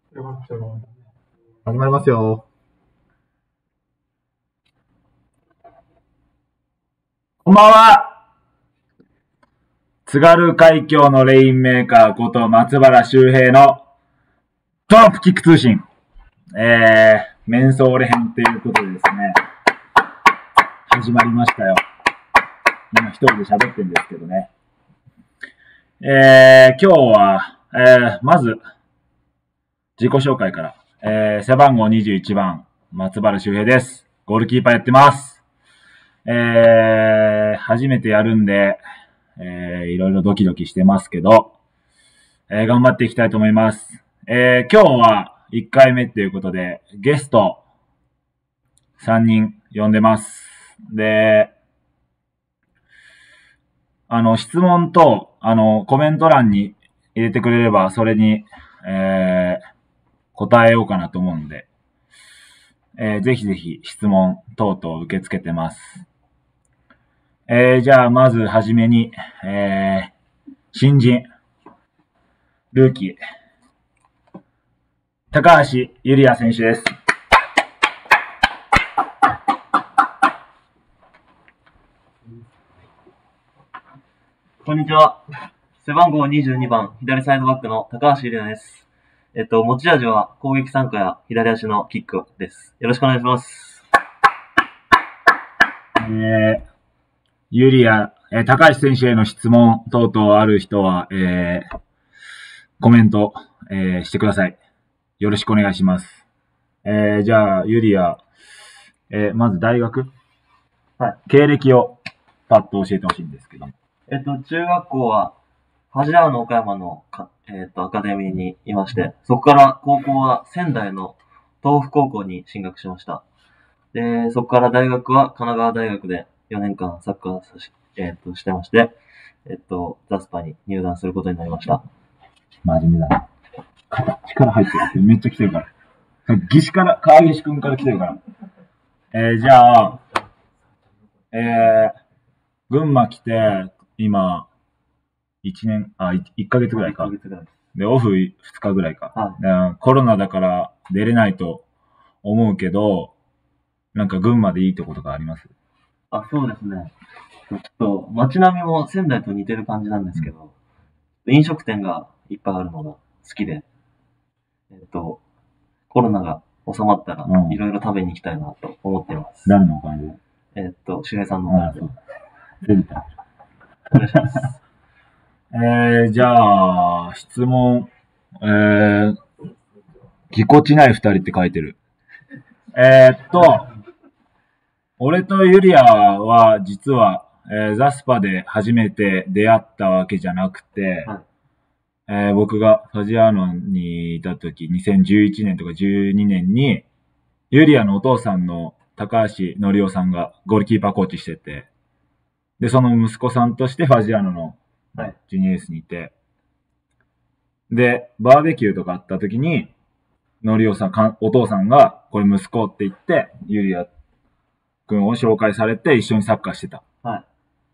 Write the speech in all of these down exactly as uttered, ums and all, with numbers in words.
始まりますよ。こんばんは。津軽海峡のレインメーカーこと松原周平のトランプキック通信。えー、メンソーレ編ということでですね、始まりましたよ。今一人で喋ってるんですけどね。えー、今日は、えー、まず、自己紹介から。えー、背番号にじゅういちばん、松原周平です。ゴールキーパーやってます。えー、初めてやるんで、えー、いろいろドキドキしてますけど、えー、頑張っていきたいと思います。えー、今日はいっかいめっていうことで、ゲストさんにん呼んでます。で、あの、質問と、あの、コメント欄に入れてくれれば、それに、えー、答えようかなと思うんで、えー、ぜひぜひ質問等々受け付けてます。えー、じゃあ、まずはじめに、えー、新人、ルーキー、高橋ゆりや選手です。 こんにちは。背番号にじゅうにばん、左サイドバックの高橋ゆりやです。えっと、持ち味は攻撃参加や左足のキックです。よろしくお願いします。 えー、ゆりや、えー、高橋選手への質問等々ある人は、えー、コメント、えー、してください。よろしくお願いします。えー、じゃあ、ゆりや、えー、まず大学はい。 経歴をパッと教えてほしいんですけど。 えっと、中学校は、ファジラーノ岡山のか、えっと、アカデミーにいまして、そこから高校は仙台の東北高校に進学しました。で、そこから大学は神奈川大学でよねんかんサッカーさし、えっと、してまして、えっと、ザスパに入団することになりました。 真面目だな。肩、力入ってるってめっちゃ来てるから。義士から、川岸くんから来てるから。えー、じゃあ、えー、群馬来て、今、一年、あ、一ヶ月ぐらいか。 いっかげつぐらいです。 で、オフ二日ぐらいか。 はい。 コロナだから出れないと思うけど、なんか群馬でいいとことかあります？ あ、そうですね。ちょっと、街並みも仙台と似てる感じなんですけど、飲食店がいっぱいあるのが好きで、えっと、コロナが収まったらうんいろいろ食べに行きたいなと思っています。 誰のお金で？ えっと、周平さんのおああ、 金で。 そう。全部。 お願いします。 えー、じゃあ、質問。えー、ぎこちない二人って書いてる。えーっと、俺とユリアは実は、えーザスパで初めて出会ったわけじゃなくて、 はい。 えー僕がファジアーノにいた時、にせんじゅういちねんとかじゅうにねんに、ユリアのお父さんの高橋則夫さんがゴールキーパーコーチしてて、で、その息子さんとしてファジアーノのはい。 ジュニエースにいて、で、バーベキューとかあった時に、則夫さんか、お父さんが、これ息子って言って、ユリア君を紹介されて一緒にサッカーしてた。 はい。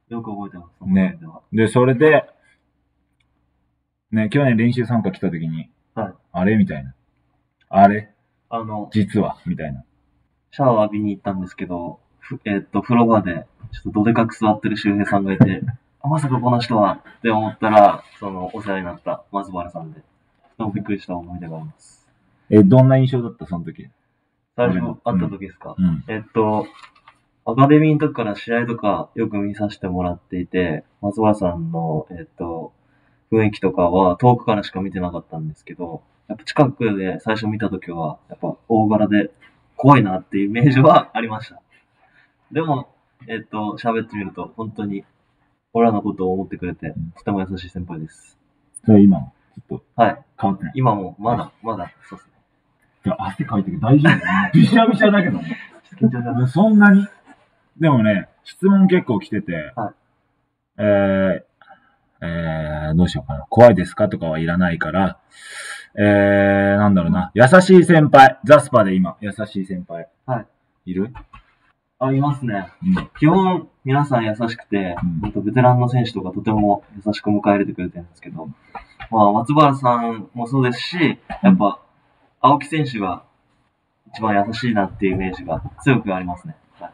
よく覚えてます。 ね。で、それで、ね、去年練習参加来た時に、 はい。 あれみたいな。あれあの、 実はみたいな。 シャワー浴びに行ったんですけど、ふえっと、風呂場で、ちょっとどでかく座ってる周平さんがいて、あ、まさかこの人はって思ったら、その、お世話になった松原さんで、とてもびっくりした思い出があります。 え、どんな印象だったその時？ 最初会った時ですか？ うん。 えっと、アカデミーの時から試合とかよく見させてもらっていて、松原さんの、えっと、雰囲気とかは遠くからしか見てなかったんですけど、やっぱ近くで最初見た時は、やっぱ大柄で怖いなっていうイメージはありました。でも、えっと、喋ってみると、本当に、俺らのことを思ってくれて、とても優しい先輩です。 それ今、ちょっとはい。 変わってない。 今も、まだ、まだ、そうですね。 いや汗かいてる大丈夫びしゃびしゃだけどね。 緊張します。 そんなにでもね、質問結構来てて、 はい。 えー、えー、どうしようかな。怖いですかとかはいらないから、えー、なんだろうな。優しい先輩。ザスパで今、優しい先輩。 はい。 いる？ あ、いますね。 うん。 基本、皆さん優しくて、 うんほんとベテランの選手とかとても優しく迎え入れてくれてるんですけど、まあ、松原さんもそうですし、やっぱ、 青木選手が一番優しいなっていうイメージが強くありますね。はい、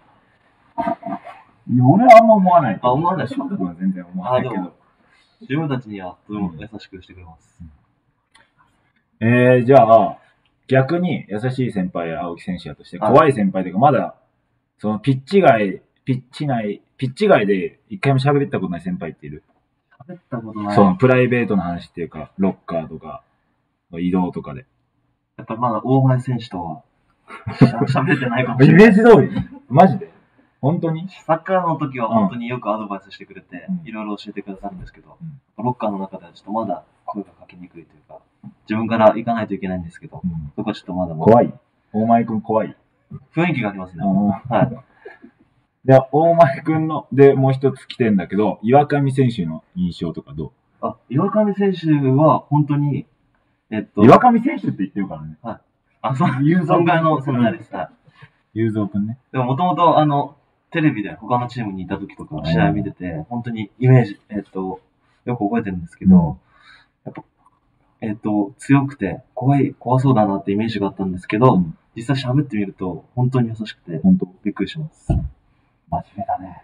いや俺はあんま思わない。 あ、思わない。 翔太君は全然思わないけど。 自分たちにはとても優しくしてくれます。 うん、えー、じゃあ、逆に優しい先輩や青木選手やとして、怖い先輩というか、まだ、そのピッチ外、ピッチ内、ピッチ外で一回も喋ったことない先輩っている？ 喋ったことない。 そのプライベートの話っていうか、ロッカーとか、移動とかで。 やっぱりまだ大前選手とは喋れてないかもしれない。イメージ通り？マジで？本当に？ サッカーの時は本当によくアドバイスしてくれて、 うん、 いろいろ教えてくださるんですけど、うん、ロッカーの中ではちょっとまだ声がかけにくいというか、自分から行かないといけないんですけど、うん、そこはちょっとまだまだ。 怖い？大前くん怖い？ 雰囲気がありますね。はい。 で、大前くんの、で、もう一つ来てんだけど、岩上選手の印象とかどう？あ、岩上選手は本当に、えっと。 岩上選手って言ってるからね。 はい。あ、そう、存在の存在です。はい。 雄三くんね。 でももともと、あの、テレビで他のチームにいた時とか試合見てて、本当にイメージ、えっと、よく覚えてるんですけど、うん、やっぱ、えっと、強くて、怖い、怖そうだなってイメージがあったんですけど、うん、実際喋ってみると、本当に優しくて、本当びっくりします。 真面目だね。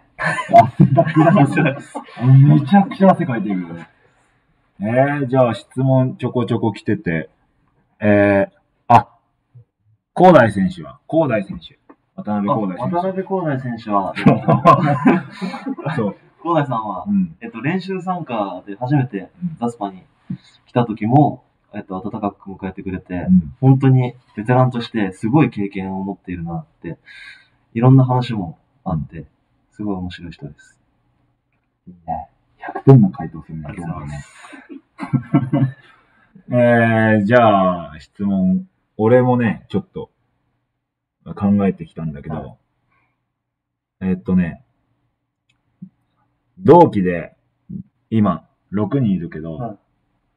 めちゃくちゃ汗かいてるよね。えー、じゃあ質問ちょこちょこ来てて、えー、あ、高大選手は高大選手。渡辺高大選手。 渡辺高大選手は、 そう。 高大さんは、うん、えっと、練習参加で初めてザスパに来た時も、えっと、温かく迎えてくれて、うん、本当にベテランとしてすごい経験を持っているなって、いろんな話もあって、すごい面白い人です。 いいね。ひゃくてんの回答するね、今日はね。えー、じゃあ、質問。俺もね、ちょっと考えてきたんだけど、はい、えー、っとね、同期で今ろくにんいるけど、はい、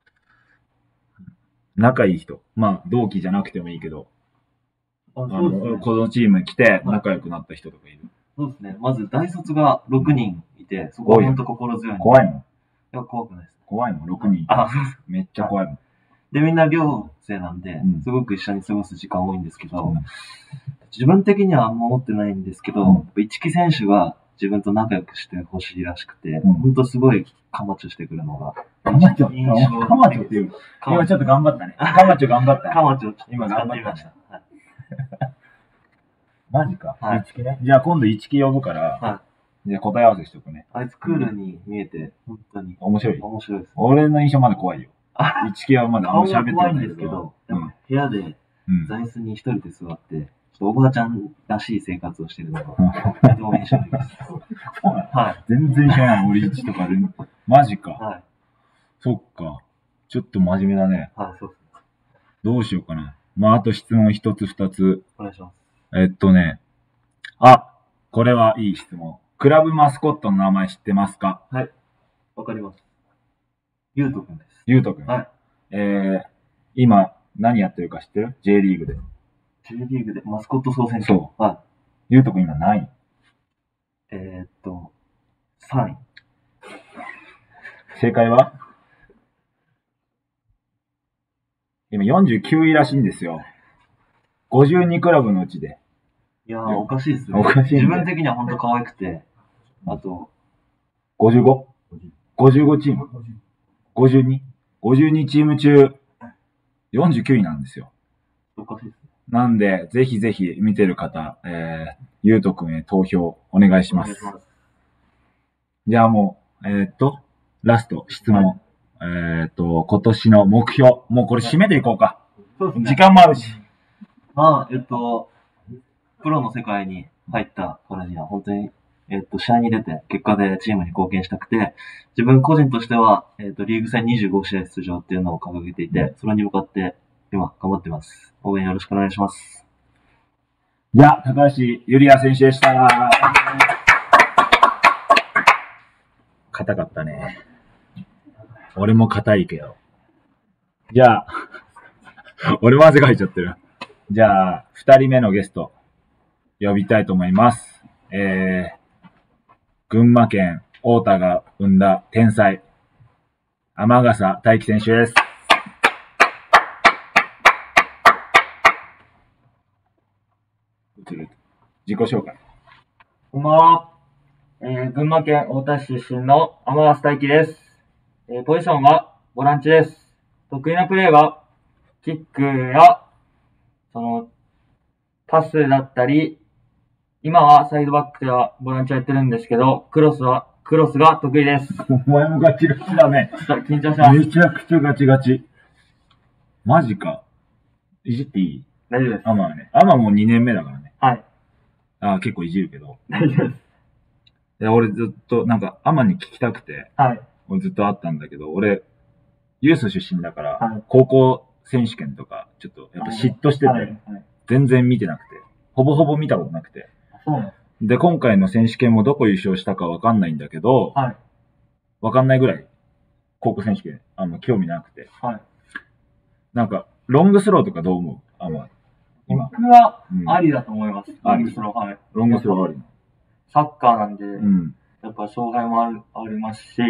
仲いい人。まあ、同期じゃなくてもいいけど、ああの、ね、このチームに来て仲良くなった人とかいる？ そうですね。まず大卒がろくにんいて、そこは本当心強い。 怖いの？いや、怖くないです。 怖いの ?ろくにん。あ、めっちゃ怖いもん。 で、みんな寮生なんで、うん、すごく一緒に過ごす時間多いんですけど、うん、自分的にはあんま思ってないんですけど、うん、一木選手が自分と仲良くしてほしいらしくて、うん、ほんとすごいカマチョしてくるのが。 カマチョカマチョっていう。今ちょっと頑張ったね。カマチョ頑張ったね。 カマチョ今頑張りました。はい、マジか。 はい、 一木ね。じゃあ今度一木呼ぶから、はい、じゃあ答え合わせしとくね。 あいつクールに見えて、本当に。 面白い。 面白いです。 俺の印象まだ怖いよ。一木はまだあんま喋ってないんですけど、うん、部屋で座椅子に一人で座って、ちょっとおばあちゃんらしい生活をしてるのが、とても印象的です。はい。 全然知らない、俺一とかで。マジか。 はい。 そっか。ちょっと真面目だね。 はい、そうです。 どうしようかな。まあ、あと質問一つ二つ。 お願いします。 えっとね。あ、これはいい質問。クラブマスコットの名前知ってますか？ はい。わかります。ゆうとくんです。 ゆうとくん。 はい。 えー、今、何やってるか知ってる？ J リーグで。 J リーグでマスコット総選挙。 そう。 はい。 ゆうとくん今何位？ えー、っと、さんい。 正解は？今よんじゅうきゅういらしいんですよ。ごじゅうにクラブのうちで。 いやー、おかしいっすね。 おかしい。 自分的にはほんと可愛くて、あと、 ごじゅうご?ごじゅうご チーム。ごじゅうに?ごじゅうに チーム中、よんじゅうきゅういなんですよ。 おかしいっすね。 なんで、ぜひぜひ見てる方、えー、ゆうとくんへ投票お願いします。 お願いします。 じゃあもう、えー、っと、ラスト、質問。はい、えー、っと、今年の目標。もうこれ締めていこうか。 そうですね。 時間もあるし。 まあ、えっと、プロの世界に入ったからには、本当に、えっと、試合に出て、結果でチームに貢献したくて、自分個人としては、えっと、リーグ戦にじゅうご試合出場っていうのを掲げていて、それに向かって、今、頑張ってます。応援よろしくお願いします。 じゃあ、高橋ゆりや選手でした。硬かったね。俺も硬いけど。じゃあ、俺も汗かいちゃってる。じゃあ、二人目のゲスト、呼びたいと思います。えー、群馬県太田が生んだ天才、天笠大輝選手です。 移る。自己紹介。 こんばんは。えー、群馬県太田市出身の天増大輝です。えー、ポジションはボランチです。得意なプレーは、キックや、その、パスだったり、今はサイドバックではボランチやってるんですけど、クロスは、クロスが得意です。 お前もガチガチだね。 ちょっと緊張します。 めちゃくちゃガチガチ。マジか。いじっていい？ 大丈夫です。 アマはね。アマもうにねんめだからね。 はい。 ああ、結構いじるけど。 大丈夫です。 いや、俺ずっと、なんか、アマに聞きたくて、 はい。 俺ずっとあったんだけど、俺、ユース出身だから、 はい、 高校選手権とか、ちょっと、やっぱ嫉妬してて、はいはい、全然見てなくて、ほぼほぼ見たことなくて。 そうなんです。 で、今回の選手権もどこ優勝したかわかんないんだけど、 はい。 わかんないぐらい、高校選手権、あんま興味なくて。 はい。 なんか、ロングスローとかどう思う？あんま。 僕は、ありだと思います。うん、ロングスロー、はい。 ロングスローあり。 サッカーなんで、 うん、 やっぱ勝敗もあるありますし、うん、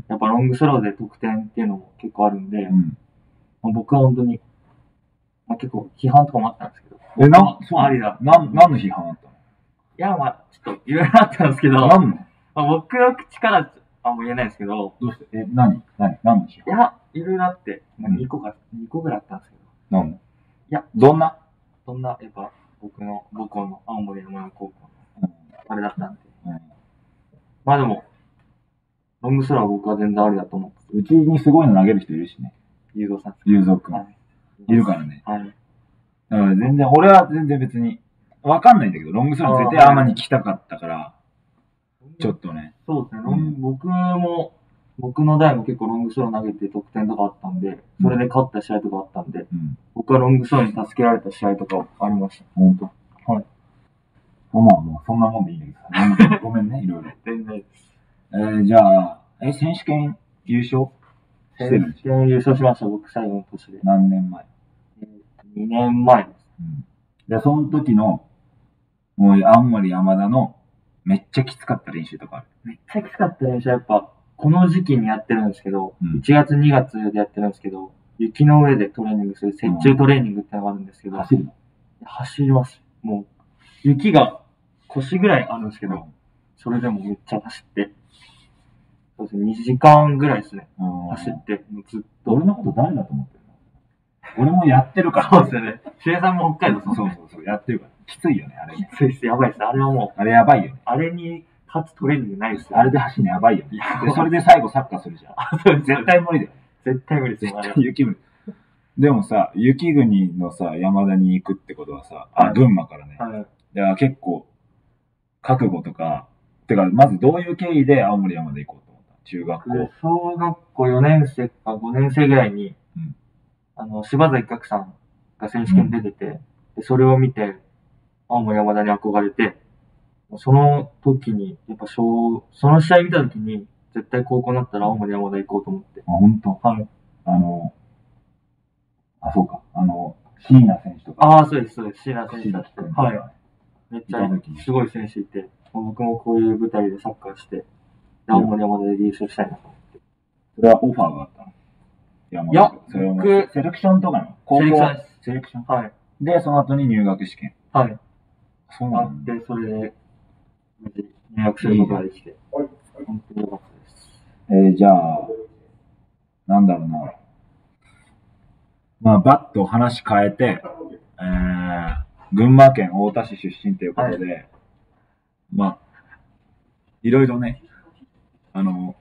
やっぱロングスローで得点っていうのも結構あるんで、うん、まあ、僕は本当に、まあ、結構批判とかもあったんですけど。 え、な、そう、 ありだ。 な、何の批判あったの？ いや、まあ、ちょっといろいろあったんですけど、 何の？ まあ、僕の口からあんま言えないんですけど、 どうして？え、何？何？何の批判？ いや、いろいろあって、まあ、にこか、にこぐらいあったんですけど。 何の？いや、 どんな？ どんな、やっぱ、僕の母校の青森山田高校の、あれだったんで。うん、まあでも、ロングスローは僕は全然ありだと思う。 うちにすごいの投げる人いるしね。 ゆうぞうさん。 ゆうぞうくん。はい。いるからね。 はい。 だから全然、俺は全然別に、わかんないんだけど、ロングスローについてアーマに聞きたかったから、ちょっとね。 そうですね、ロン、うん、僕も、僕の代も結構ロングスロー投げて得点とかあったんで、それで勝った試合とかあったんで、うん、僕はロングスローに助けられた試合とかありました。 ほんと？ はい。 まあもうそんなもんでいいんだけど、ごめんね、いろいろ。 全然です。 えー、じゃあ、え、選手権優勝してるんですか？ 選手権優勝しました、僕最後の年で。 何年前？ えー、にねんまえです。 うん。で、その時の、もう青森山田のめっちゃきつかった練習とかある？ めっちゃきつかった練習はやっぱ、この時期にやってるんですけど、うん、いちがつにがつでやってるんですけど、雪の上でトレーニングする雪中トレーニングってのがあるんですけど、 うん、走るの？ 走ります。もう、雪が腰ぐらいあるんですけど、うん、それでもめっちゃ走って、そうですね、にじかんぐらいですね、走って、もうずっと。 俺のこと誰だと思ってるの？俺もやってるから。 そうですよね。シュエさんも北海道、 そうそうそう、やってるから。きついよね、あれね。 きついっす、やばいっす。あれはもう。あれやばいよね。 あれに勝つトレーニングないっすよ、ね。 あれで走るのやばいよね。で、それで最後サッカーするじゃん。絶対無理だよ。 絶対無理ですよ、 絶対雪国。でもさ、雪国のさ、山田に行くってことはさ、あ、群馬からね。はい。いや、結構、覚悟とか、てか、まずどういう経緯で青森山田行こうと思った？中学校。 小学校よねん生かごねん生ぐらいに、うん、あの、柴崎岳さんが選手権出てて、うん、でそれを見て、青森山田に憧れて、その時に、やっぱ小、その試合見た時に、絶対高校になったら青森山田行こうと思って。 あ、ほんと？はい。あの、あ、そうか。あの、椎名選手とか。 ああ、そうです、そうです。椎名選手だって。はい。めっちゃ、すごい選手いて、僕もこういう舞台でサッカーして、青森山田で優勝したいなと思って。 それはオファーがあったの？ いや、それ僕、 セレクションとかの高校セレクションです。 セレクション？ はい。 で、その後に入学試験。 はい。 そうなんで、それで、入学することができて、本当に良かったです。 えー、じゃあ、なんだろうな。まあ、バッと話変えて、えー、群馬県太田市出身ということで、はい、まあ、いろいろね、あの、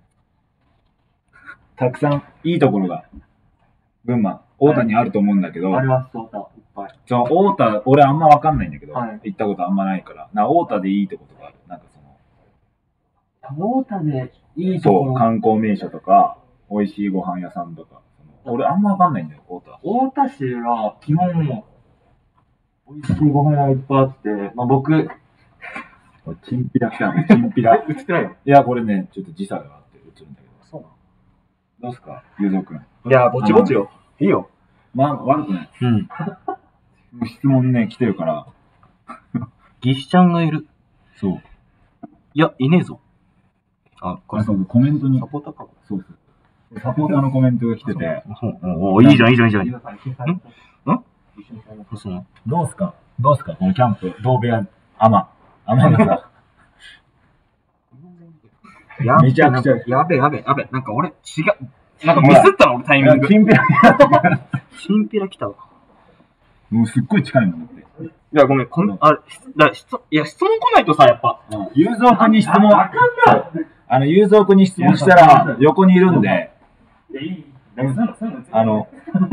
たくさんいいところが、群馬、太田にあると思うんだけど、 はい、あります、太田、いっぱい。 その太田、俺あんまわかんないんだけど、 はい、 行ったことあんまないから、な太田でいいとことかある？なんかその、太田でいいところ？ そう、観光名所とか、美味しいご飯屋さんとか、その俺あんまわかんないんだよ、太田。 太田市は基本もう、美味しいご飯屋がいっぱいあって、まあ僕、 チンピラ来たの、チンピラ。 映ってないの？ いや、これね、ちょっと時差があって映るんだけど。 そうなの？ どうすか、ゆうぞうくん。 いや、ぼちぼちよ。いいよ。 まあ、悪くない。うん。質問ね、来てるから。 ギシちゃんがいる。 そう。 いや、いねえぞ。あ、 これそう、コメントに。 サポーターか。 そうそう。サポーターのコメントが来てて。 おお、いいじゃん、いいじゃん、いいじゃん。んんどうすか、 どうすかこのキャンプ、同部屋、アマ、アマがさ。 やめちゃくちゃ。 やべえやべえやべえ。なんか俺、違う。なんかミスったの俺タイミング。 チンピラ。 チンピラ来たわ。 もうすっごい近いもんだって。 いや、ごめん、こん、あれ、だ質いや、質問来ないとさ、やっぱ。 ゆうぞうくんに質問、あの、ゆうぞうくんに質問したら、横にいるんで、あの、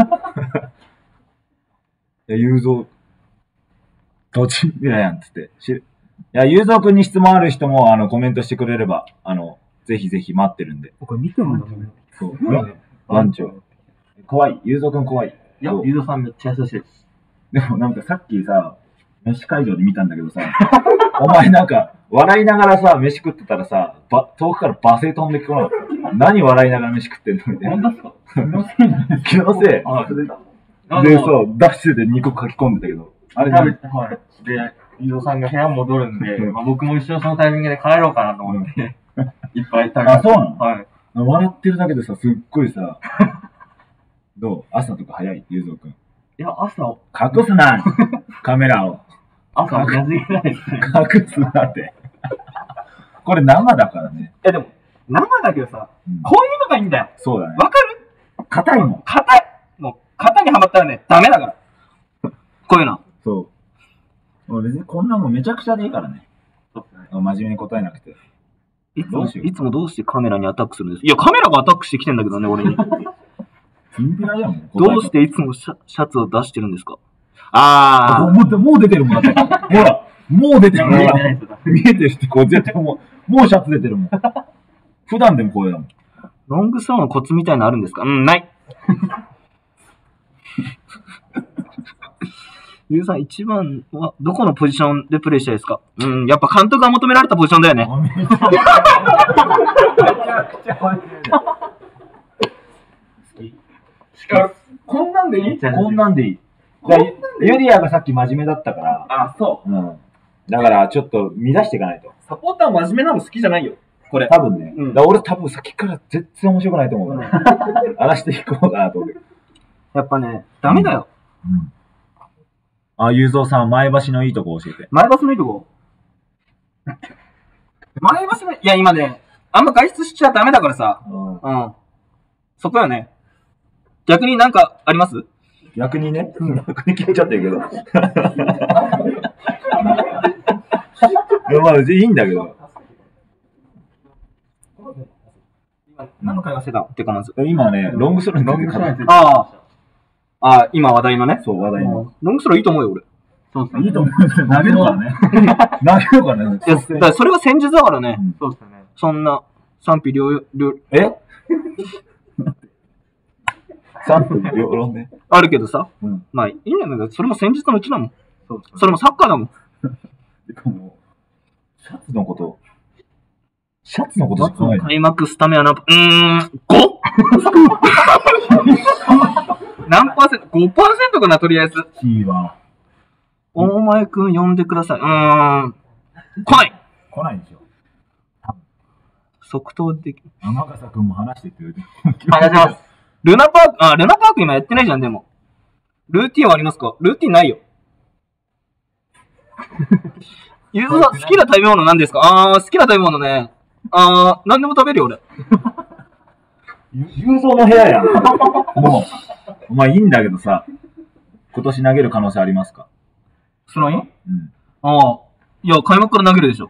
いや、ゆうぞう、どっちみたいやんつって。しいや、ゆうぞうくんに質問ある人も、あの、コメントしてくれれば、あの、ぜひぜひ待ってるんで。 これ見てもらそう。番長。怖い。ゆうぞうくん怖い。 いや、ゆうぞうさんめっちゃ優しいです。 でもなんかさっきさ、飯会場で見たんだけどさ、お前なんか、笑いながらさ、飯食ってたらさ、ば遠くから罵声飛んできこなかった。何笑いながら飯食ってんのみたいな。 本当ですか？気のせいなんです気のせい。 あ、それだ。 で、そう、ダッシュで肉書き込んでたけど。あれ食べて、はい。で、ゆうぞうさんが部屋戻るんで、まあ、僕も一緒にそのタイミングで帰ろうかなと思って、いっぱい食べて。 あ、そうなの？ はい。 笑ってるだけでさ、すっごいさ、どう朝とか早いゆうぞうくん。 いや、朝、 隠すなカメラを。 朝、やじげないですね。 隠すなって。これ生だからね。 え、でも、生だけどさ、 うんこういうのがいいんだよ。 そうだね。 わかる？ 硬いもん。 硬い。もう、型にはまったらね、ダメだから。こういうの。 そう。俺別にこんなもんめちゃくちゃでいいからね。真面目に答えなくて。 いつも、 どうしよういつもどうしてカメラにアタックするんです？いや、カメラがアタックしてきてんだけどね、俺に。 チンピラじゃん。 どうしていつもシャシャツを出してるんですか？あもう、もう出てるもんだって。ほら、もう出てるもん。 見えてないですよ。 見えてるって、こう絶対もう、もうシャツ出てるもん。普段でもこうだもん。 ー、ロングスローのコツみたいなのあるんですか？うん、ない。ゆうさん、一番はどこのポジションでプレイしたいですか？うん、やっぱ監督が求められたポジションだよね。 めちゃくちゃ真面目だ。 こんなんでいい？ こんなんでいい。だからユリアがさっき真面目だったから、 あ、そう。 うん。だからちょっと乱していかないと。 サポーター真面目なの好きじゃないよ。これ。 多分ね。 うんだから俺多分さっきから全然面白くないと思うから。荒らしていこうかなと思って。 やっぱね、ダメだよ。 うん。あ、ゆうぞうさん、前橋のいいとこ教えて。 前橋のいいとこ前橋の、いや今ね、あんま外出しちゃダメだからさ。 うんうん。そこよね。逆になんかあります？ 逆にね、逆に聞いちゃってるけど。いや、まあ、いいんだけど。 何の会話してたってかまず。 今ね、ロングスローについて語ってああ。ああ、今話題のね。 そう、話題の。 ロングスローいいと思うよ、俺。 そうですね。 いいと思う。投げるからね。投げるからね。 いや、だからそれは戦術だからね。 うんそうですよね。 そんな、賛否両、両、 え賛否両論ね。 あるけどさ。 うん。 まあ、いいんじゃないか。それも戦術のうちだもん。 そうですね。 それもサッカーだもん。 てかもう、シャツのこと、シャツのことしかないの。 開幕スタメンは何パー、うーん、ご? 何パーセント ?ごパーセント かな、とりあえず。 キーは、 大前くん呼んでください。うーん。来ない来ないでしょ。 即答でき、 天笠くんも話してって言うて。 話します。 ルナパーク、あ、ルナパーク今やってないじゃん、でも。ルーティンはありますか？ルーティンないよ。ゆうぞうさん、好きな食べ物何ですか？あー、好きな食べ物ね。あー、何でも食べるよ、俺。 ゆゆうぞうの部屋やん。もう、まあいいんだけどさ、今年投げる可能性ありますか？ スローイン？ うん。 あー、いや、開幕から投げるでしょ。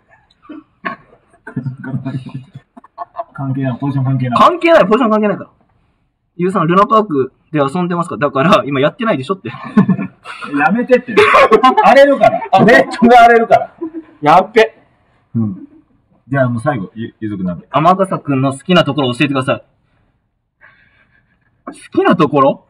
関係ない、ポジション関係ない。 関係ない、ポジション関係ないから。ゆうさん、ルナパークで遊んでますか？だから、今やってないでしょって。 やめてって。荒れるから。ネットが荒れるから。 やっべ。 うん。じゃあもう最後、ゆ、ゆずくんなんで。 天笠くんの好きなところ教えてください。好きなところ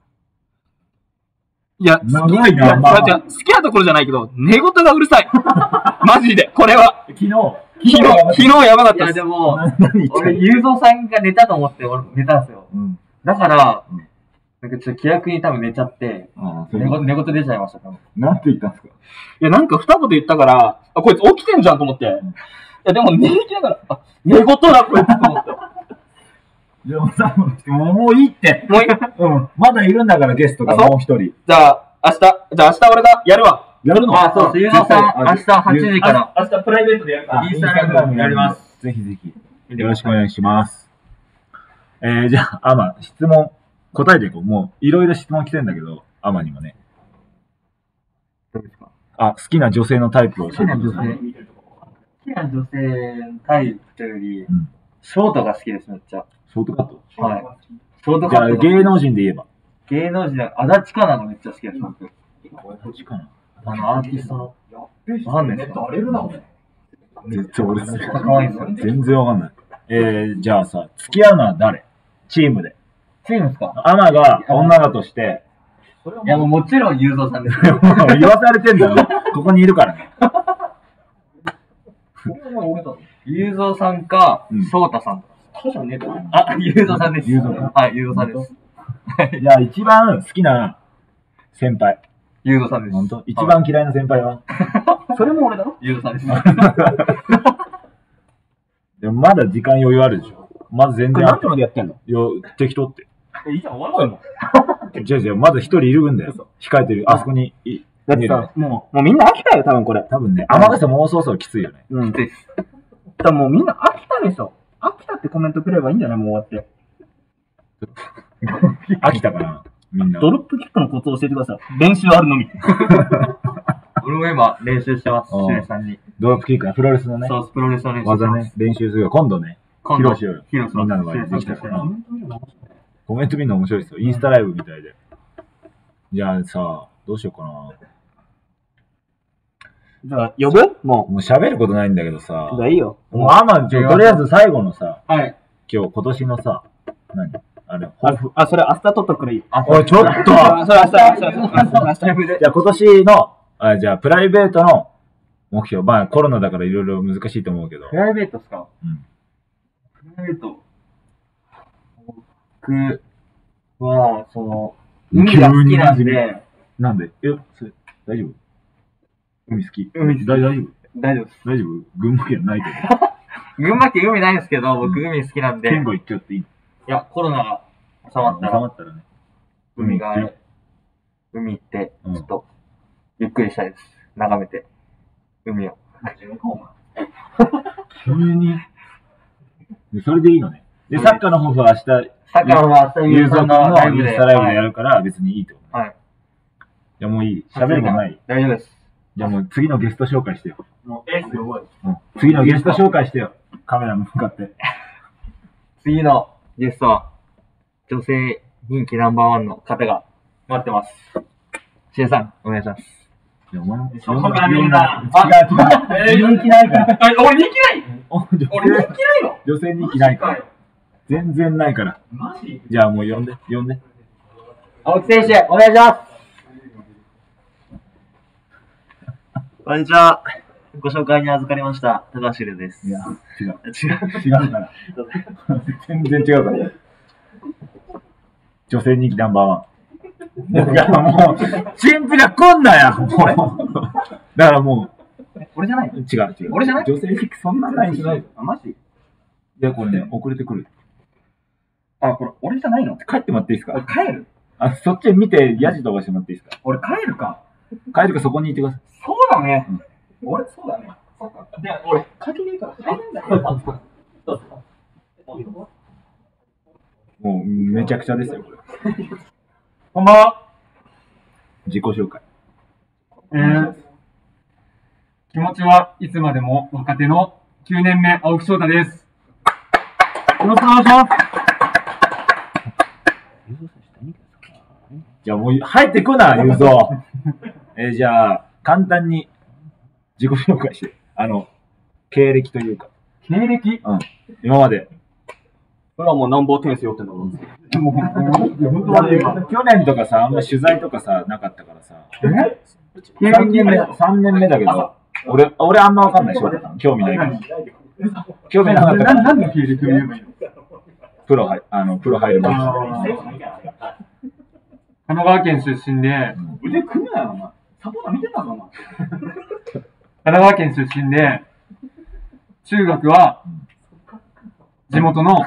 いや、 長いな、 いや、 まあ違う違う好きなところじゃないけど、寝言がうるさい。マジで、これは。 昨日、 昨日、昨日やばかっいや、 たですで。も、 何言って俺、 んのゆうぞうさんが寝たと思って、俺寝たんですよ。 うん。 だからうん、 なんかちょっと気楽に多分寝ちゃって、 ああ、そういうこと。 寝言、寝言出ちゃいました、多分。 なんて言ったんですか？ いや、なんか二言言ったから、あ、こいつ起きてんじゃんと思って。いや、でも寝起きながら、あ、寝言だ、こいつと思って。 でもさ、もうもういいって。 もういい。 うん。まだいるんだからゲストがあそうもう一人。 じゃあ、明日、じゃあ明日俺がやるわ。 やるの？ あ、そうです。ゆうぞうさん、明日はちじから、 明日プライベートでやるから。 インスタライブやります。 ぜひぜひ。よろしくお願いします。えー、じゃあ、アマ、質問、答えていこう。もう、いろいろ質問来てんだけど、アマにもね。 どうですか？ あ、好きな女性のタイプを教えて好きな女性。好きな女性のタイプより、うん、ショートが好きです、めっちゃ。 ショートカット？ はい。ショートカット。 じゃあ、芸能人で言えば。 芸能人で、足立かながめっちゃ好きです、僕。 足立かな？ あの、アーティストの。わかんないですか？ 誰るな、俺。全然俺、 かわいいですよ。 全然わかんない。えー、じゃあさ、付き合うのは誰？チームで。 チームですか？ アマが女だとして、 いやもうもちろんゆうぞうさんです。 言わされてんだよ。ここにいるからね。 ゆうぞうさんか、翔太さん。あ、ゆうぞうさんです。 ゆうぞうさん。 はい、ゆうぞうさんです。 じゃあ一番好きな先輩。 ゆうぞうさんです。 本当？一番嫌いな先輩は？ それも俺だろ？ ゆうぞうさんです。 でもまだ時間余裕あるでしょ。まず全然。 これ何時までやってんの？ よ、適当って。 え、いいじゃん、終わろうよ。 違う違う、まだ一人いるんだよ。控えてる。あそこにい。 だってさ、もう、もうみんな飽きたよ、多分これ。 多分ね。天笠もうそろそろきついよね。 うん。きついです。多分もうみんな飽きたでしょ。飽きたってコメントくれればいいんじゃない？もう終わって。 飽きたかなみんな。 ドロップキックのコツを教えてください。練習あるのみ。 俺も今練習してます、シュレさんに。 ドロップキックね、プロレスのね。 そう、プロレスの練習。 技ね、練習するよ。今度ね。披露しようよ。 披露しみんなの前でできたから。コメント見るの面白いですよ。インスタライブみたいで。じゃあさ、どうしようかな。 じゃあ、呼ぶ？もう。もう喋ることないんだけどさ。 じゃあいいよ。 もうアマン、とりあえず最後のさ、 はい。 今日、今年のさ、何あれ、 抱負。あ、それ明日取っとくれいい。 おい、ちょっとそれ明日、明日、明日、明日。 じゃあ今年の、あ、じゃあプライベートの目標。まあコロナだからいろいろ難しいと思うけど。 プライベートっすか？ うん。 プライベート。僕は、その、海が好きなんで。 なんで？え、それ、大丈夫？海好き？ 海好き。 大丈夫？ 大丈夫です。 大丈夫？群馬県ないけど。 群馬県海ないんですけど、僕海好きなんで。 県外行っちゃっていい？いや、コロナが収まったら。 収まったらね。 海が、海行って、ちょっと、ゆっくりしたいです。眺めて、海を。 急に。それでいいのね。で、サッカーの方は明日、 サッカーの方は明日、 ユーザーのインスタライブでやるから別にいいってこと。 はい。 じゃあもういい。喋ることない。 大丈夫です。 じゃあもう次のゲスト紹介してよ。 もう、えー、すごい。 うん。次のゲスト紹介してよ。カメラ向かって。 次のゲストは、女性人気ナンバーワンの方が待ってます。シエさん、お願いします。 いや、お前も。 そこがみんな。 違う違う。人気ないから。 俺人気ない俺人気ないの？ 女性人気ないから。全然ないから。 マジ？ じゃあもう呼んで、呼んで。 青木選手、お願いします。 こんにちは。ご紹介に預かりました、高橋です。 いや、違う。 違う。 違うから。全然違うから。女性人気ナンバーワン。いや、もう、チンピラ来んなよもう。だからもう。俺じゃない違う、違う。 俺じゃない女性人気そんなないんじゃない。 あ、マジ？いや、これね、遅れてくる。 あ、これ、俺じゃないの？ 帰ってもらっていいですか？ 帰る？ あ、そっち見て、ヤジ飛ばしてもらっていいですか？ 俺帰るか。 帰るかそこにいてください。 そうだね。うん、俺、そうだね。そっか。で、俺、鍵ねえから入るんだよ。 もう、めちゃくちゃですよ、これ。 こんばんは。 自己紹介。 えー、気持ちはいつまでも若手のきゅうねんめ、青木翔太です。よろしくお願いします。 じゃあもう、入ってくな、ゆうぞう。えー、じゃあ、簡単に自己紹介して。あの、経歴というか。 経歴？ うん。今まで。 それはもうなんぼ点数よってんだもん。 去年とかさ、あんま取材とかさ、なかったからさ。 え？ さんねんめ、さんねんめだけど、俺、俺あんまわかんないし、興味ないから。興味なかったから。 何の経歴を言えばいいの？ プロ入、あの、プロ入る前。 神奈川県出身で、 腕組むなよ、お前。サポーター見てたぞ、お前。 神奈川県出身で、中学は、地元の、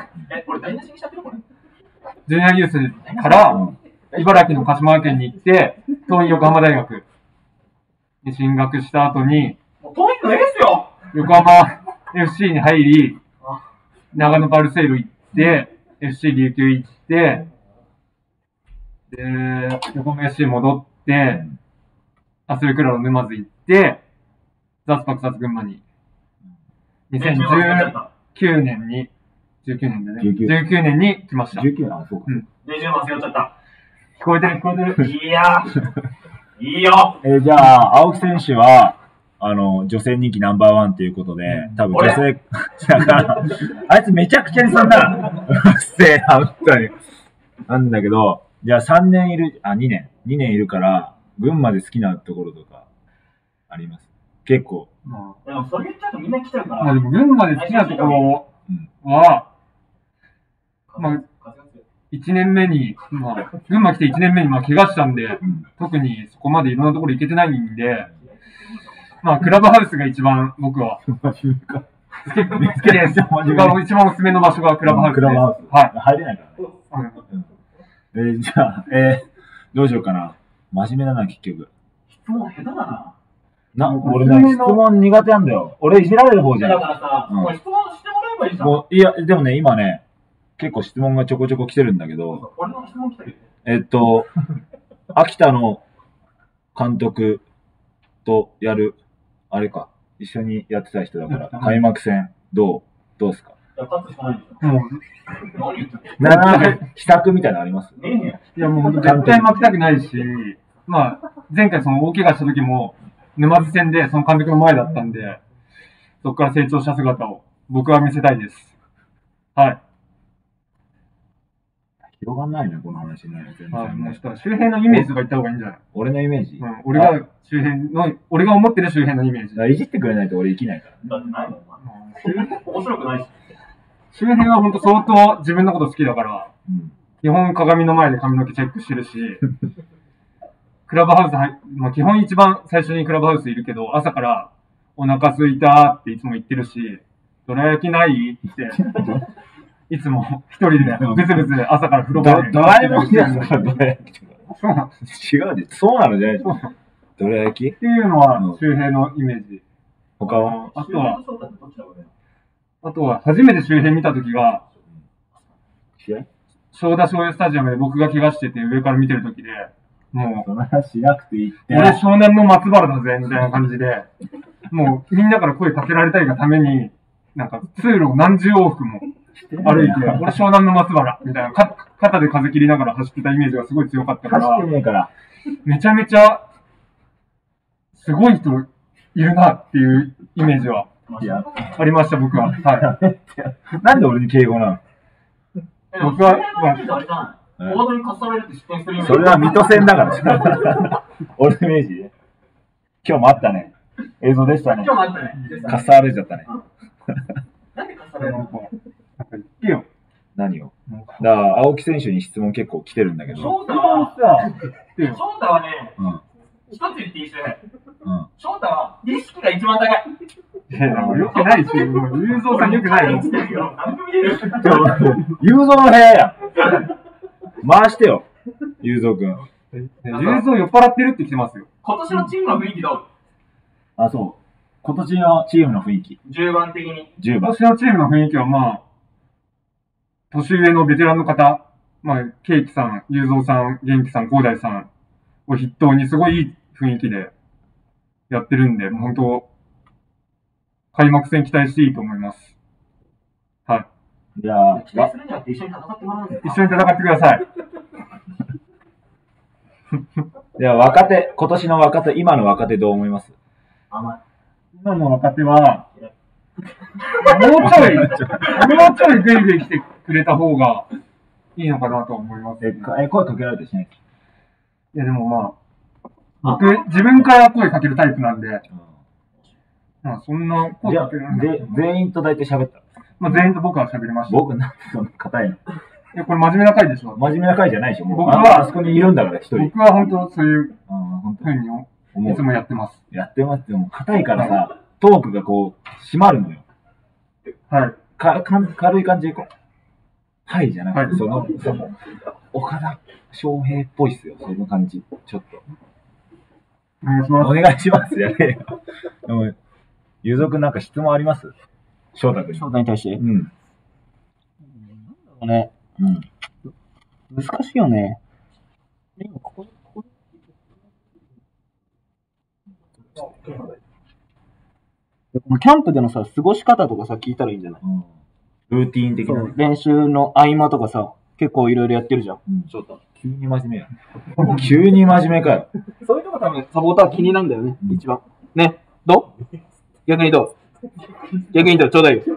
ジュニアユースから、茨城の鹿島県に行って、東院横浜大学に進学した後に、 もうトーイックのエースよ。 横浜 エフシー に入り、長野パルセイロ行って、エフシー 琉球行って、で、横浜 エフシー 戻って、アスレクラロ沼津行って、ザスパクサス群馬に、にせんじゅうきゅうねんに、じゅうきゅうねんだね。じゅうきゅうねんに来ました。 じゅうきゅうねん、あ、そうか。 レジューム忘れちゃった。 聞こえてる聞こえてる。 いやー、いいよ。 えー、じゃあ、青木選手は、あの、女性人気ナンバーワンということで、多分女性、だから、あいつめちゃくちゃにそんな、うっせえな、本当に。なんだけど、じゃあさんねんいる、あ、にねん。にねんいるから、群馬で好きなところとか、あります。結構。 までもそれ言っちゃうとみんな来てるかあ、まあら。 でも群馬で好きなところは、まあ、いちねんめに、まあ、群馬来ていちねんめにまあ怪我したんで、特にそこまでいろんなところ行けてないんで、まあ、クラブハウスが一番僕は好きです。僕が一番おすすめの場所がクラブハウスです。 クラブハウス。 はい。 入れないからね。うん、えー、じゃあ、えー、どうしようかな。真面目だな、結局。 質問下手だな。 な、俺ね、質問苦手なんだよ。俺いじられる方じゃん。 だからさ、もう質問してもらえばいいじゃん。 もういや、でもね、今ね、結構質問がちょこちょこ来てるんだけど、 俺の質問来たけど。 えっと、秋田の監督とやる、あれか、一緒にやってた人だから、開幕戦、どう、どうすか？ いや、勝つしかないでしょ。 もう、 何言ってんの？ なんか、秘策みたいなのあります？ ねえねいやもう本当絶対負けたくないし、まあ、前回その大怪我した時も、沼津戦でその監督の前だったんで、そこから成長した姿を僕は見せたいです。はい。 広がんないね、この話ね。全然はい、もうしたら周辺のイメージとか言った方がいいんじゃない？ 俺のイメージ、 うん、俺が周辺の、俺が思ってる周辺のイメージ。 いじってくれないと俺生きないからね。 だってないもん、お前。面白くないし。 周辺は本当相当自分のこと好きだから、 うん、 基本鏡の前で髪の毛チェックしてるし、クラブハウス入、まあ、基本一番最初にクラブハウスいるけど、朝からお腹空いたっていつも言ってるし、どら焼きないって、いつも一人でブツブツ朝から風呂場で。 ドラえもんじゃん、どら焼きとか。 そうなの。 違うで、そうなのじゃないでしょ。どら焼きっていうのは周平のイメージ。 他はあとは、あとは初めて周平見たときが、 試合正田醤油スタジアムで僕が怪我してて上から見てるときで、もう、 その話しなくていいって。 俺湘南の松原だぜ、みたいな感じで、もうみんなから声かけられたいがために、なんか通路を何十往復も歩いて、俺湘南の松原、みたいな、か肩で風切りながら走ってたイメージがすごい強かったから、 走ってねえから。 めちゃめちゃ、すごい人いるなっていうイメージはいやありました、僕は。はい。 なんで俺に敬語なの？ 僕は、まあ、ボードにかされるって知ってる人いる。 それは水戸戦だから俺のイメージね。今日もあったね。映像でしたね。 今日もあったね。 かっされちゃったね。 なんでかされるの？ 言ってよ。 何を？だから青木選手に質問結構来てるんだけど。 翔太はさ、翔太はね、 うん、 一つ言っていいっすよね。 うん、 翔太は意識が一番高い。 いや、よくないし、もう、ゆうぞうさんよくないよ。 ゆうぞうの部屋や。回してよ、ゆうぞうくん。 ゆうぞう酔っ払ってるって来てますよ。 今年のチームの雰囲気どう？ あ、そう。今年のチームの雰囲気。 じゅうばん的に。 じゅうばん。 今年のチームの雰囲気はまあ、年上のベテランの方、まあ、ケイキさん、ゆうぞうさん、元気さん、広大さんを筆頭にすごいいい雰囲気でやってるんで、もう本当、開幕戦期待していいと思います。はい。 じゃあ、 期待するんじゃなくて一緒に戦ってもらうんです一緒に戦ってください。 じゃあ、若手、今年の若手、今の若手どう思います？ 甘い。 今の若手は、もうちょい、もうちょいグイグイ来てくれた方がいいのかなと思います、ね。 え、声かけられてしない？ いや、でもまあ、僕、自分から声かけるタイプなんで、うん、まあ、そんな声かけられない。 全員と大体喋った？ まあ、全員と僕は喋りました。 僕なんてそんな硬いの？ いや、これ真面目な回でしょ。 真面目な回じゃないでしょ。 僕は、 あそこにいるんだから、一人。 僕は本当そういうふうにいつもやってます。 やってます。でも、硬いからさ、トークがこう、締まるのよ。 はい。 か、か軽い感じでいこう。はいじゃなくて、はい、その、その、岡田翔平っぽいっすよ、その感じ。ちょっと。 願いします。 お願いします。やれよ。でも、ゆうぞくんなんか質問あります？翔太くんに。 翔太に対して。 うん。 なんだろうね。 うん。 難しいよね。今ここ、こここのキャンプでのさ、過ごし方とかさ、聞いたらいいんじゃない？ うん、ルーティーン的な、ね。 練習の合間とかさ、結構いろいろやってるじゃん。 うん、翔太。急に真面目や。急に真面目かよ。 そういうとこ多分サポーター気になるんだよね、一番。ね。どう？逆にどう？逆にどう？ちょうだいよ。い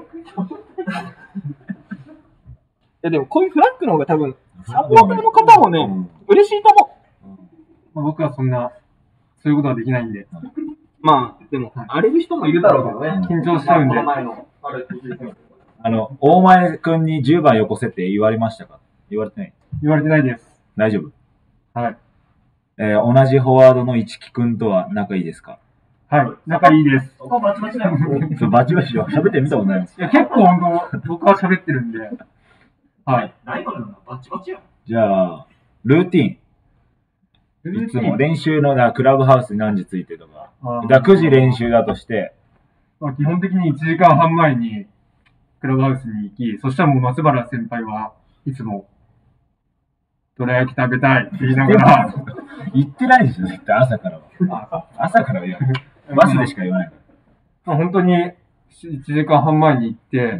やでもこういうフラッグの方が多分、サポーターの方もね、うん、嬉しいと思う。 まあ、僕はそんな、そういうことはできないんで。 まあ、でも、荒れる人もいるだろうけどね。 緊張しちゃうんで。 あの、大前くんにじゅうばんよこせって言われましたか？言われてない？ 言われてないです。 大丈夫？ はい。 えー、同じフォワードの一木くんとは仲いいですか？ はい、仲いいです。 バチバチだよ。 そう、バチバチよ。喋ってみたことないです。 いや、結構本当、僕は喋ってるんで。はい。 ライバルなのバチバチや。 じゃあ、ルーティン。いつも練習のクラブハウスに何時着いてとか。だくじ練習だとして。 まあ、基本的にいちじかんはん前にクラブハウスに行き、そしたらもう松原先輩はいつも、どら焼き食べたいって言いながら。 言ってないでしょ、絶対朝からは。朝からは言わない。バスでしか言わないから。 まあ、本当にいちじかんはん前に行って、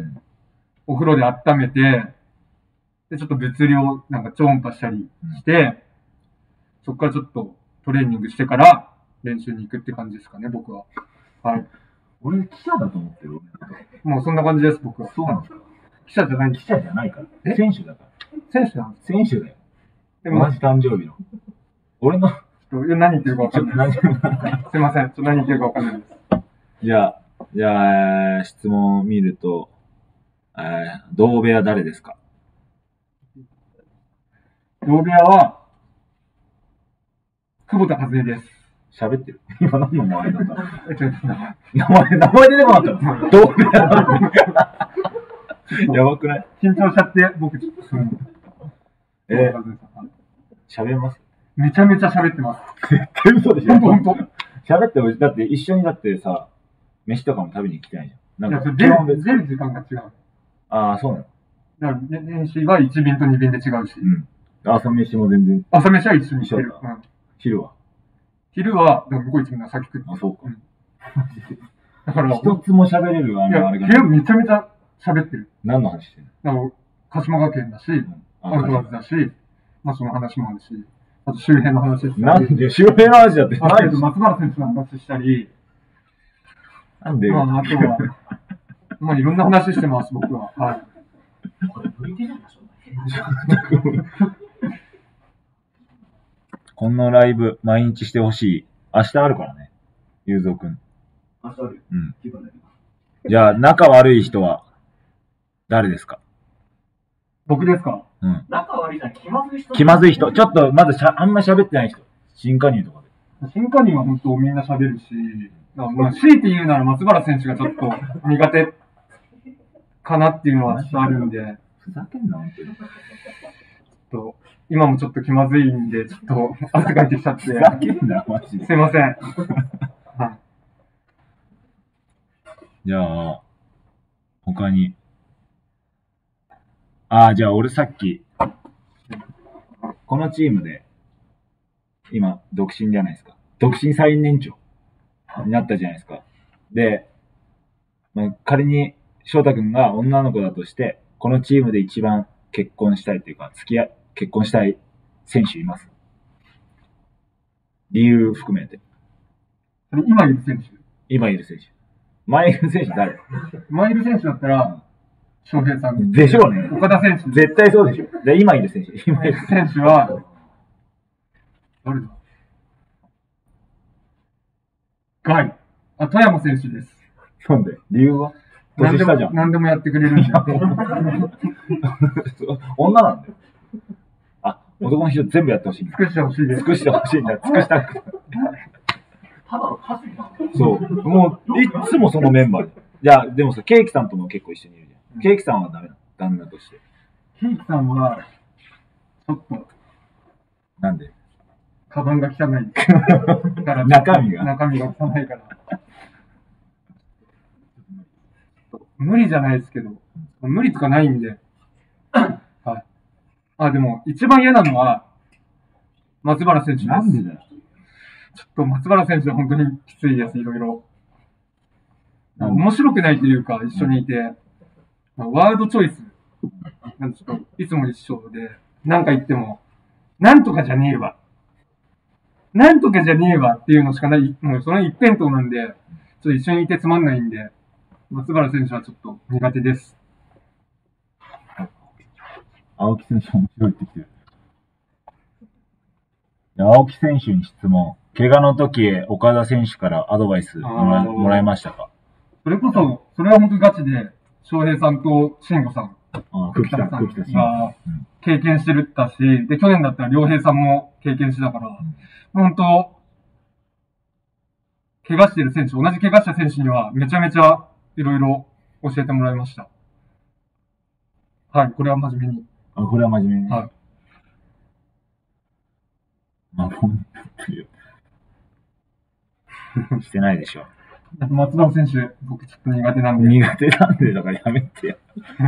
お風呂で温めて、で、ちょっと物理をなんか超音波したりして、うん、そこからちょっとトレーニングしてから練習に行くって感じですかね、僕は。はい。 俺、記者だと思ってる。 もうそんな感じです、僕は。 そうなんですか？ 記者じゃない。 記者じゃないから。選手だから。 選手なんです。 選手だよ。でも同じ誕生日の。俺の。 何言ってるかわかんない。すいません。ちょっと何言ってるかわかんないです。 じゃあ、じゃあ、質問を見ると、えー、同部屋誰ですか？ 同部屋は、久保田和恵です。 喋ってる。今何の名前だったの？ え、ちょっと、 名前、名前出てこなかったの？同部屋やばくない？ 緊張しちゃって、僕ちょっと。 えー、喋れます？ めちゃめちゃ喋ってます。 絶対嘘でしょ？ ほんとほんと。 喋ってほしい。だって一緒にだってさ、飯とかも食べに行きたいじゃん。 なんか出る、出る時間が違う。 ああ、そうなの。 だから練習はいち便とに便で違うし。 うん。朝飯も全然。 朝飯は一緒にしてる。 うん。昼は昼は、向こう一便が先食って。 あ、そうか。うん、 だから、 一つも喋れるあの、あれが。 部屋めちゃめちゃ喋ってる。 何の話してるの？なんか、鹿島学園だし、アウトワーズだし、まあその話もあるし、あと周辺の話したり。 なんで周辺の話だってあと松原選手の話したり。 なんで？ まあ、あとは、まあいろんな話してます、僕は。はい。 このライブ、毎日してほしい。明日あるからね。ゆうぞうくん。 明日あるよ。 うん。じゃあ、仲悪い人は、誰ですか？ 僕ですか？ うん。 仲悪いじゃん、気まずい人。 気まずい人。ちょっと、まだしゃ、あんま喋ってない人。新加入とかで。新加入は本当みんな喋るし、まあ、強いて言うなら松原選手がちょっと苦手かなっていうのはちょっとあるんで。 ふざけんな、本当に。 ちょっと、今もちょっと気まずいんで、ちょっと汗かいてきちゃって。ふざけんな、マジで。 すいません。はい。 じゃあ、他に。ああ、じゃあ俺さっき、このチームで、今、独身じゃないですか。独身最年長になったじゃないですか。で、まあ、仮に翔太くんが女の子だとして、このチームで一番結婚したいというか、付き合い、結婚したい選手います？理由含めて。 今いる選手？ 今いる選手。前いる選手誰？ 前いる選手だったら、翔平さん。 でしょうね。 岡田選手。 絶対そうでしょ。で、今いる選手。今いる選手は、誰だ？ガイ。あ、富山選手です。 なんで？理由は？年下じゃん。 何でもやってくれるんで。 女なんだよ。あ、男の人全部やってほしい。 尽くしてほしいです。 尽くしてほしいんだ。尽くしたくて。 ただのパスだ。 そう。もう、いつもそのメンバーで。じゃあ、でもさ、ケーキさんとも結構一緒にいるじゃん。ケーキさんはダメなの？旦那として。 ケーキさんは、ちょっと。 なんで？ カバンが汚いです。だから中身が中身が汚いから。無理じゃないですけど、無理とかないんで。はい。あ、でも、一番嫌なのは、松原選手です。 なんでだよ。 ちょっと松原選手は本当にきついです、いろいろ。 うん面白くないというか、一緒にいて、ワードチョイス、なんちょっといつも一緒で、なんか言っても、なんとかじゃねえわ。なんとかじゃねえわっていうのしかない、もうその一辺倒なんで、ちょっと一緒にいてつまんないんで、松原選手はちょっと苦手です。 青木選手面白いってきてる。青木選手に質問。怪我の時、岡田選手からアドバイスもらもらいましたか？ それこそ、それは本当にガチで、翔平さんと慎吾さん、 ああ、久喜田さん、久喜田さんが経験してるったし、で、去年だったら良平さんも経験してたから、本当、怪我してる選手、同じ怪我した選手にはめちゃめちゃいろいろ教えてもらいました。はい、これは真面目に。 あ、これは真面目に。 はい。 まあ、本当に。してないでしょ。 松原選手、僕ちょっと苦手なんで。 苦手なんで、だからやめてよ。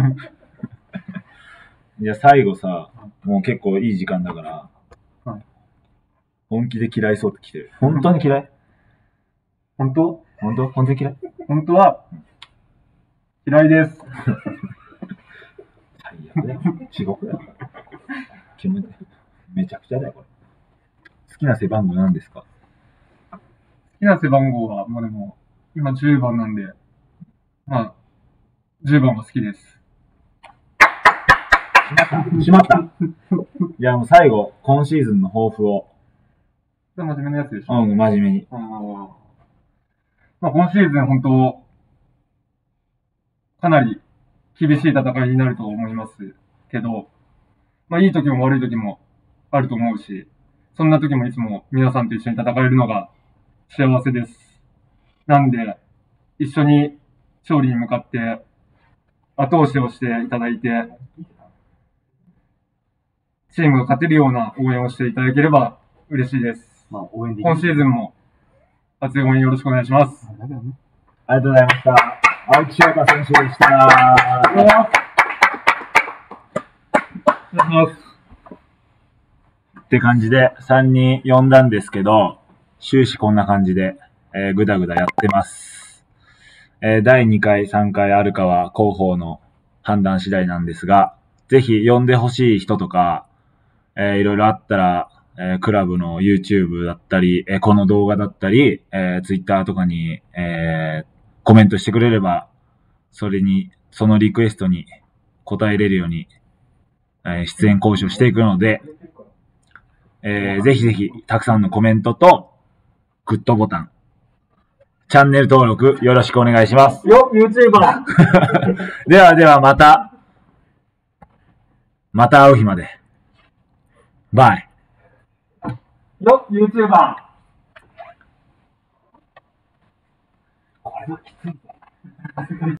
いや、最後さ、もう結構いい時間だから、 はい、 本気で嫌いそうって来てる。本当に嫌い？ 本当？ 本当？本当に嫌い？ 本当は、嫌いです。 最悪だよ。地獄だよ。煙で。めちゃくちゃだよ、これ。好きな背番号何ですか？ 好きな背番号は、もうでも、今じゅうばんなんで、まあ、じゅうばんは好きです。 しまった。いや、もう最後、今シーズンの抱負を。 それ真面目なやつでしょ？ うん、真面目に。 あまあ、今シーズン本当、かなり厳しい戦いになると思いますけど、まあ、いい時も悪い時もあると思うし、そんな時もいつも皆さんと一緒に戦えるのが幸せです。なんで、一緒に勝利に向かって後押しをしていただいて、チームが勝てるような応援をしていただければ嬉しいです。 まあ、応援できる。 今シーズンも熱い応援よろしくお願いします。 ありがとうございました。青木翔太選手でした。 お願いします。 って感じでさんにん呼んだんですけど、終始こんな感じで、えー、ぐだぐだやってます。えー、だいにかい、さんかいあるかは広報の判断次第なんですが、ぜひ呼んでほしい人とか、えー、いろいろあったら、えー、クラブの YouTube だったり、えー、この動画だったり、えー、Twitter とかに、えー、コメントしてくれれば、それに、そのリクエストに答えれるように、えー、出演交渉していくので、えー、ぜひぜひ、たくさんのコメントと、グッドボタン、チャンネル登録よろしくお願いします。 よ、YouTuber! ではではまた、また会う日まで。バイ。 よ、YouTuber! これはきつい。